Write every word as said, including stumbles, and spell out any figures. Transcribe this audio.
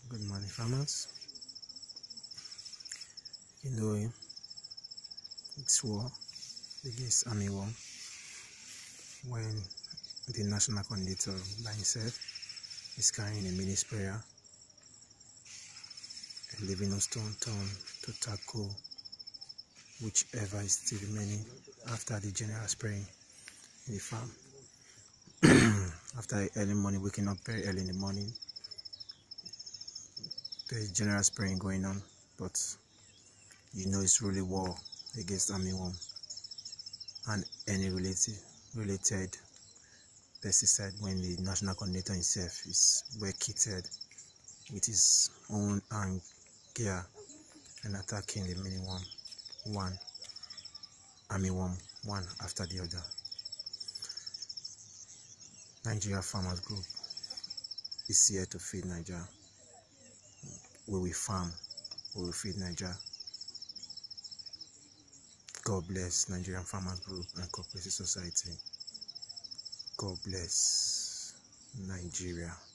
Good morning, farmers. You know, it's war against army war when the national coordinator by himself is carrying a mini sprayer and leaving us stone turn to tackle whichever is still remaining after the general spraying in the farm. After early morning, waking up very early in the morning, there's general spraying going on, but you know it's really war against armyworm and any related related pesticide when the national coordinator himself is well kitted with his own hand gear and attacking the mini worm one armyworm one after the other. Nigeria Farmers Group is here to feed Nigeria. We will farm, we will feed Nigeria. God bless Nigerian Farmers Group and Cooperative Society. God bless Nigeria.